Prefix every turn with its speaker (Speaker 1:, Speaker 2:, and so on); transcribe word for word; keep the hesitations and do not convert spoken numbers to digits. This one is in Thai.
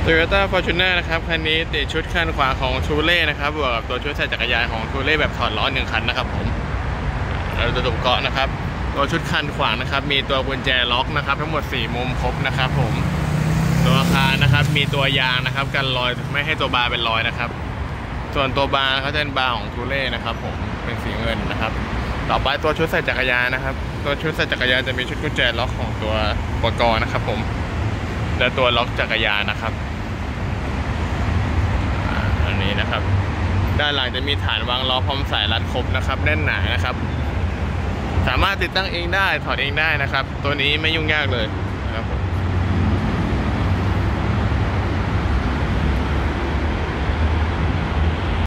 Speaker 1: Toyota Fortuner นะครับคันนี้ติดชุดคันขวาของทูเล่นะครับบวกกับตัวชุดใส่จักรยานของทูเล่แบบถอดล้อหนึ่งคันนะครับผมเราจะตุ่มเกาะนะครับตัวชุดคันขวางนะครับมีตัวกุญแจล็อกนะครับทั้งหมดสี่มุมครบนะครับผมตัวอาคารนะครับมีตัวยางนะครับกันรอยไม่ให้ตัวบาร์เป็นรอยนะครับส่วนตัวบาร์เขาจะเป็นบาร์ของทูเล่นะครับผมเป็นสีเงินนะครับต่อไปตัวชุดใส่จักรยานนะครับตัวชุดใส่จักรยานจะมีชุดกุญแจล็อกของตัวอุปกรณ์นะครับผมและตัวล็อกจักรยานนะครับอันนี้นะครับด้านหลังจะมีฐานวางล้อพร้อมสายรัดครบนะครับแน่นหนานะครับสามารถติดตั้งเองได้ถอดเองได้นะครับตัวนี้ไม่ยุ่งยากเลย